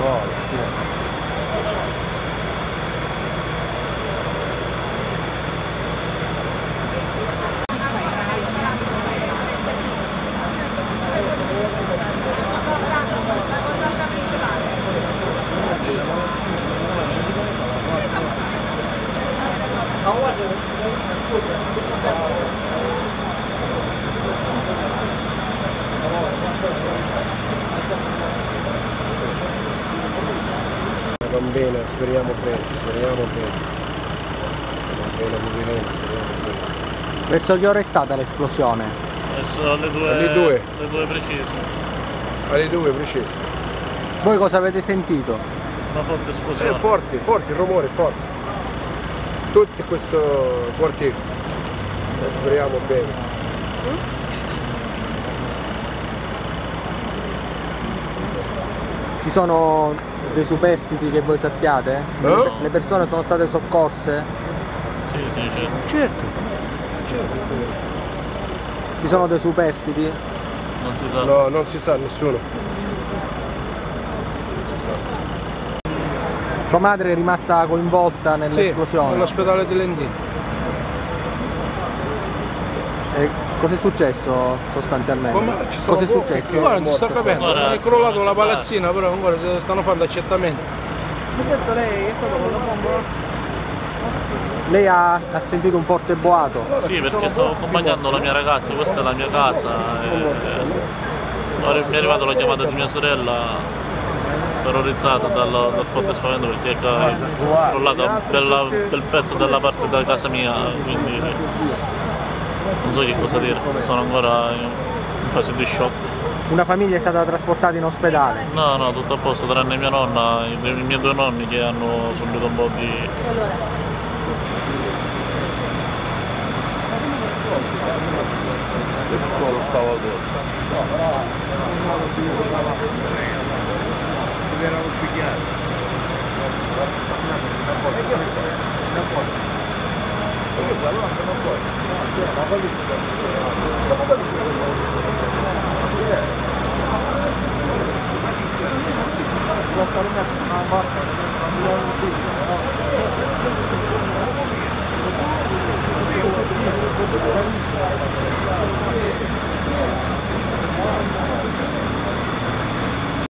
Va bene, speriamo bene, speriamo bene. Va bene, poverina, speriamo bene. Verso che ora è stata l'esplosione? Adesso alle 2. Alle 2. Alle 2 precise. Alle 2 precise. Voi cosa avete sentito? Una forte esplosione. Forte, forte, il rumore è forte. Tutto questo quartiere. Speriamo bene. Ci sono dei superstiti che voi sappiate? No? Le persone sono state soccorse? Sì, sì, certo. Certo. Ci sono dei superstiti? Non si sa. No, non si sa, nessuno. Non si sa. Sua madre è rimasta coinvolta nell'esplosione? Sì, all'ospedale di Lendini. E cos'è successo sostanzialmente? Cos'è successo? Guarda, non si sta capendo, Guarda, è crollato la palazzina, però ancora stanno facendo accertamenti. Lei ha sentito un forte boato? Sì, perché stavo accompagnando la mia ragazza, questa è la mia casa. Ora mi è arrivata la chiamata di mia sorella, terrorizzata dal forte spavento perché è crollata un bel pezzo della parte della casa mia, quindi non so che cosa dire, sono ancora in fase di shock. Una famiglia è stata trasportata in ospedale? No, no, tutto a posto, tranne mia nonna, i miei due nonni che hanno subito un po' di... Solo stavo dentro. Si verranno picchiati. Lo